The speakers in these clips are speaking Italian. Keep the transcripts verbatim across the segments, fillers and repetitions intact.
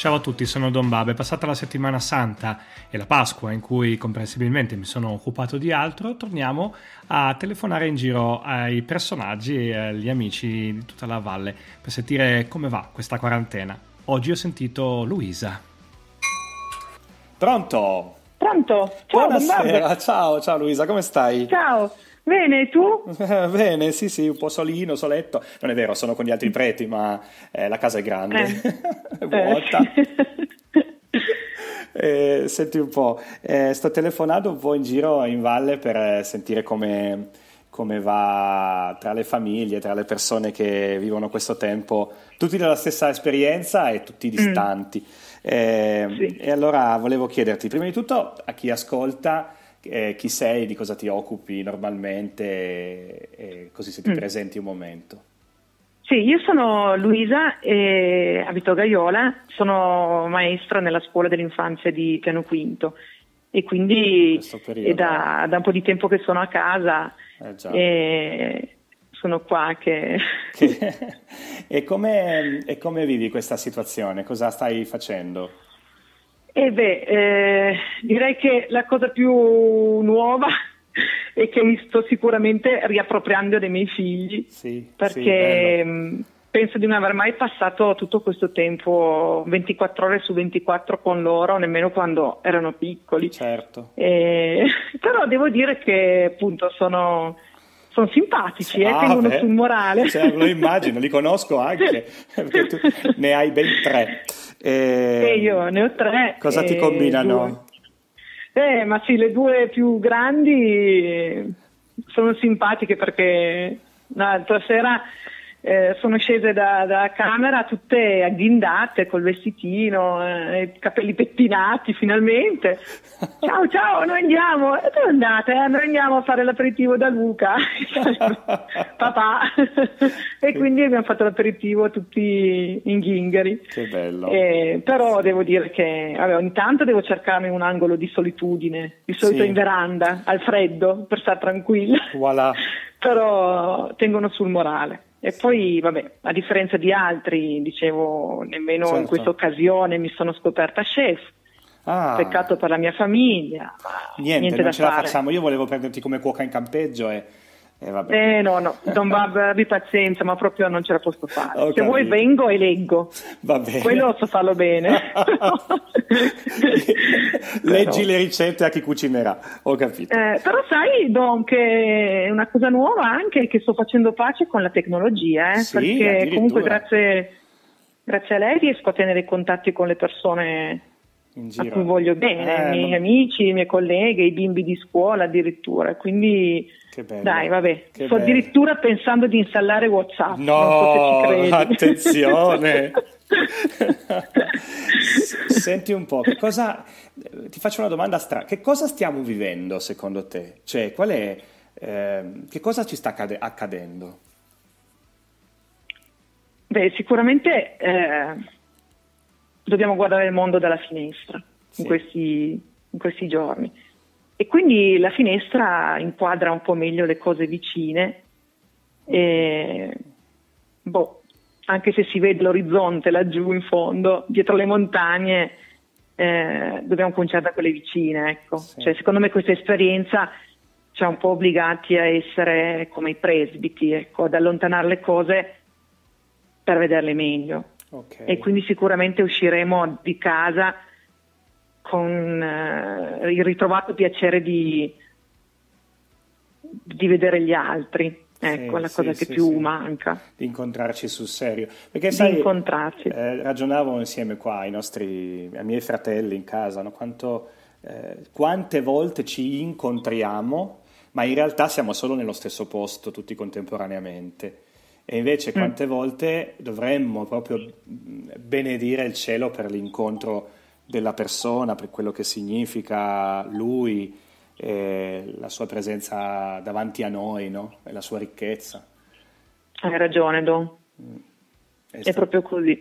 Ciao a tutti, sono Don Bab. È passata la settimana santa e la Pasqua in cui comprensibilmente mi sono occupato di altro. Torniamo a telefonare in giro ai personaggi e agli amici di tutta la valle per sentire come va questa quarantena. Oggi ho sentito Luisa. Pronto? Pronto? Ciao, buonasera, ciao, ciao Luisa, come stai? Ciao, bene, tu? Bene, sì sì, un po' solino, soletto. Non è vero, sono con gli altri preti, ma eh, la casa è grande, Eh. è vuota. Eh, senti un po', eh, sto telefonando un po' in giro in valle per eh, sentire come, come va tra le famiglie, tra le persone che vivono questo tempo, tutti nella stessa esperienza e tutti distanti. Mm. Eh, sì. E allora volevo chiederti, prima di tutto, a chi ascolta, eh, chi sei, di cosa ti occupi normalmente, e, e così se ti mm. presenti un momento. Sì, io sono Luisa e abito a Gaiola, sono maestra nella scuola dell'infanzia di Piano Quinto e quindi è da, da un po' di tempo che sono a casa eh già. e sono qua che... che... e, come, e come vivi questa situazione? Cosa stai facendo? Eh beh, eh, direi che la cosa più nuova è che mi sto sicuramente riappropriando dei miei figli, sì, perché sì, penso di non aver mai passato tutto questo tempo ventiquattro ore su ventiquattro con loro, nemmeno quando erano piccoli. Certo. Eh, però devo dire che appunto sono... Sono simpatici, eh, ah, tengono beh, sul morale. Cioè, lo immagino, li conosco anche, perché tu ne hai ben tre. E, e io ne ho tre. Cosa ti combinano? Eh, ma sì, le due più grandi sono simpatiche perché l'altra sera eh, sono scese da, da camera tutte agghindate col vestitino, eh, i capelli pettinati finalmente. Ciao ciao, noi andiamo. E dove andate? Eh, noi andiamo a fare l'aperitivo da Luca. Papà. E quindi abbiamo fatto l'aperitivo tutti in ghingheri. Che bello. Eh, però devo dire che vabbè, ogni tanto devo cercarmi un angolo di solitudine, di solito sì. in veranda, al freddo, per stare tranquilla. Voilà. Però tengono sul morale. E poi, vabbè, a differenza di altri, dicevo, nemmeno certo. in questa occasione mi sono scoperta chef. Ah. Peccato per la mia famiglia. Ma niente, niente non da ce fare. la facciamo. Io volevo prenderti come cuoca in campeggio e, e vabbè. Eh no, no, Don Bab, abbi pazienza, ma proprio non ce la posso fare. Ho Se capito. vuoi vengo e leggo. Va bene. Quello so farlo bene. Leggi però... le ricette a chi cucinerà, ho capito. Eh, però sai, Don, che è una cosa nuova anche che sto facendo pace con la tecnologia, eh? Sì, perché comunque grazie, grazie a lei riesco a tenere i contatti con le persone a cui voglio bene, eh, i miei non... amici, i miei colleghi, i bimbi di scuola addirittura, quindi che bello, dai vabbè, che sto bello. addirittura pensando di installare WhatsApp. No, non so se ci credi. attenzione. Senti un po', che cosa ti faccio una domanda strana, che cosa stiamo vivendo secondo te? Cioè, qual è eh, che cosa ci sta accade- accadendo? Beh, sicuramente eh, dobbiamo guardare il mondo dalla finestra sì. in, questi, in questi giorni e quindi la finestra inquadra un po' meglio le cose vicine e boh, anche se si vede l'orizzonte laggiù in fondo, dietro le montagne, eh, dobbiamo cominciare da quelle vicine, ecco. Sì. Cioè, secondo me questa esperienza ci ha un po' obbligati a essere come i presbiti, ecco, ad allontanare le cose per vederle meglio. Okay. E quindi sicuramente usciremo di casa con eh, il ritrovato piacere di, di vedere gli altri. Ecco, sì, la cosa sì, che sì, più sì. manca. Di incontrarci sul serio. Perché di sai, incontrarci. Eh, ragionavo insieme qua ai nostri, ai miei fratelli in casa, no? Quanto, eh, quante volte ci incontriamo, ma in realtà siamo solo nello stesso posto tutti contemporaneamente. E invece quante mm. volte dovremmo proprio benedire il cielo per l'incontro della persona, per quello che significa lui, e la sua presenza davanti a noi, no? E la sua ricchezza. Hai ragione, Don. Mm. È, È proprio così.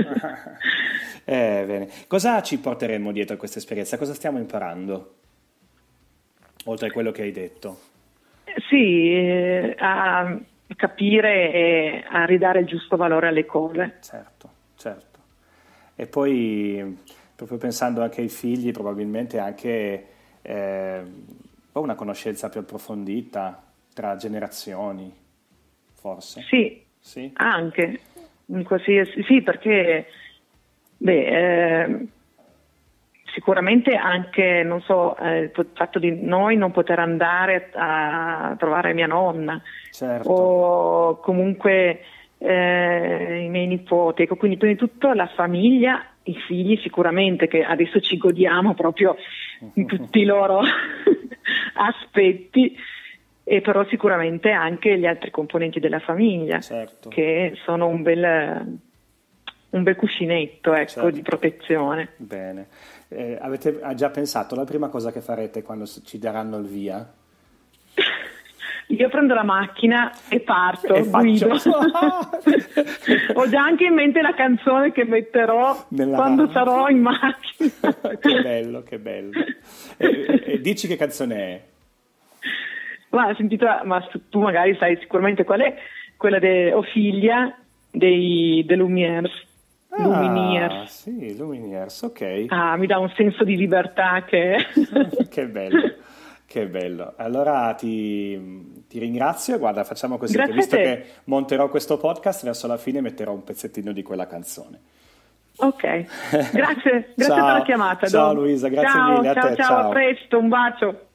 eh, bene. Cosa ci porteremo dietro a questa esperienza? Cosa stiamo imparando? Oltre a quello che hai detto. Sì, eh, a capire e a ridare il giusto valore alle cose. Certo, certo. E poi, proprio pensando anche ai figli, probabilmente anche eh, poi una conoscenza più approfondita tra generazioni, forse. Sì, Sì? anche, in qualsiasi, sì, perché beh, eh, sicuramente anche, non so, eh, il fatto di noi non poter andare a trovare mia nonna, Certo. o comunque eh, i miei nipoti, ecco, quindi prima di tutto la famiglia, i figli sicuramente, che adesso ci godiamo proprio in tutti i loro aspetti, e però sicuramente anche gli altri componenti della famiglia, Certo. che sono un bel, un bel cuscinetto, ecco, Certo. di protezione. Bene. Eh, avete già pensato la prima cosa che farete quando ci daranno il via? Io prendo la macchina e parto, E guido. faccio... Ho già anche in mente la canzone che metterò Nella quando macchina. sarò in macchina. Che bello, che bello. E, e dici che canzone è? Ma, sentito, ma tu magari sai sicuramente qual è, quella di Ophelia dei, dei Lumières. Ah, Lumineers. sì, Lumineers, ok. Ah, mi dà un senso di libertà che... Che bello, che bello. Allora ti, ti ringrazio. Guarda, facciamo così, Grazie che visto a te. che monterò questo podcast, verso la fine metterò un pezzettino di quella canzone. Ok, grazie, grazie Ciao. per la chiamata. Ciao Dom. Luisa, grazie ciao, mille a ciao, te, ciao, ciao. a presto, un bacio.